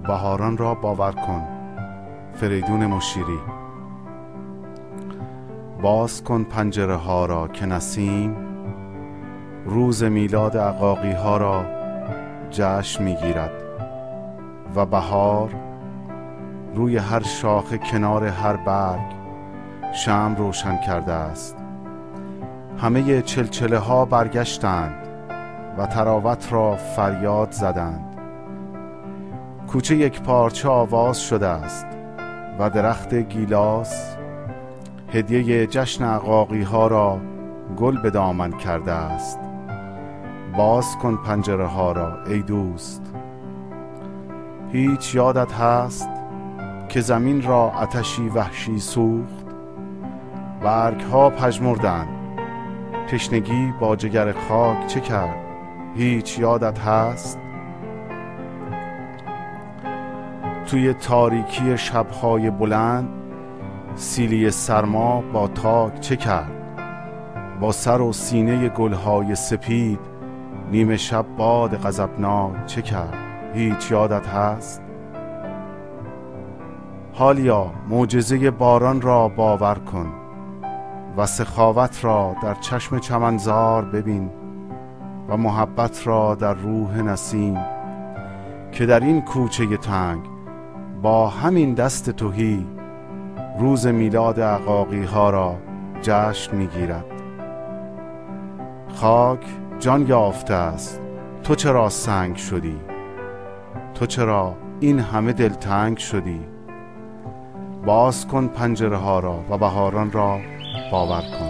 بهاران را باور کن. فریدون مشیری. باز کن پنجره ها را که نسیم روز میلاد عقاقی ها را جشن میگیرد و بهار روی هر شاخه کنار هر برگ شمع روشن کرده است. همه چلچله ها برگشتند و تراوت را فریاد زدند. کوچه یک پارچه آواز شده است و درخت گیلاس هدیه جشن عقاقی ها را گل به دامن کرده است. باز کن پنجره ها را ای دوست. هیچ یادت هست که زمین را آتشی وحشی سوخت؟ برگ ها پژمردند، تشنگی با جگر خاک چه کرد؟ هیچ یادت هست؟ توی تاریکی شبهای بلند سیلی سرما با تاک چه کرد؟ با سر و سینه گلهای سپید نیمه شب باد غضبناک چه کرد؟ هیچ یادت هست؟ حالیا معجزه باران را باور کن و سخاوت را در چشم چمنزار ببین و محبت را در روح نسیم که در این کوچه تنگ با همین دست تهی روز میلاد عقاقی ها را جشن میگیرد. خاک جان یافته است، تو چرا سنگ شدی؟ تو چرا این همه دلتنگ شدی؟ باز کن پنجره ها را و بهاران را باور کن.